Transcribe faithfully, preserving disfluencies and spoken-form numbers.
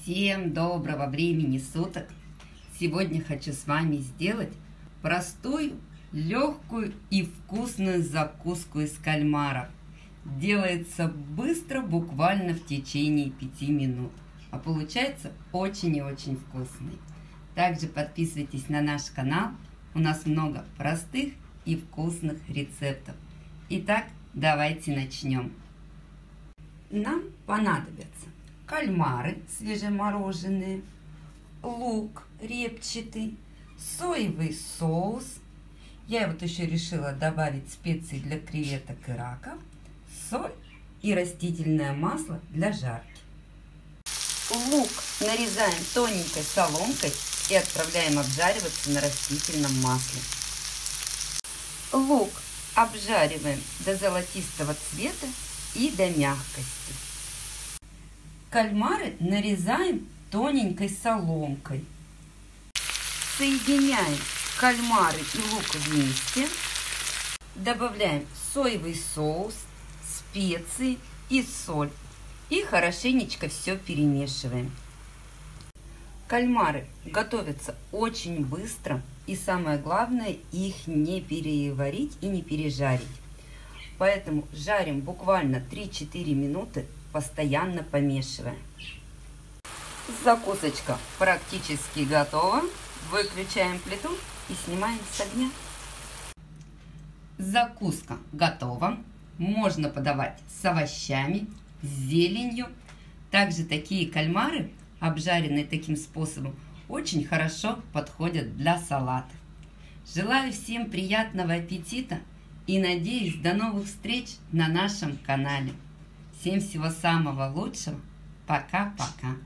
Всем доброго времени суток! Сегодня хочу с вами сделать простую, легкую и вкусную закуску из кальмаров. Делается быстро, буквально в течение пяти минут, а получается очень и очень вкусный. Также подписывайтесь на наш канал, у нас много простых и вкусных рецептов. Итак, давайте начнем. Нам понадобятся кальмары свежемороженые, лук репчатый, соевый соус. Я вот еще решила добавить специи для креветок и раков, соль и растительное масло для жарки. Лук нарезаем тоненькой соломкой и отправляем обжариваться на растительном масле. Лук обжариваем до золотистого цвета и до мягкости. Кальмары нарезаем тоненькой соломкой. Соединяем кальмары и лук вместе. Добавляем соевый соус, специи и соль. И хорошенечко все перемешиваем. Кальмары готовятся очень быстро. И самое главное, их не переварить и не пережарить. Поэтому жарим буквально три-четыре минуты, постоянно помешивая. Закусочка практически готова. Выключаем плиту и снимаем с огня. Закуска готова. Можно подавать с овощами, с зеленью. Также такие кальмары, обжаренные таким способом, очень хорошо подходят для салатов. Желаю всем приятного аппетита и надеюсь до новых встреч на нашем канале. Всем всего самого лучшего. Пока-пока.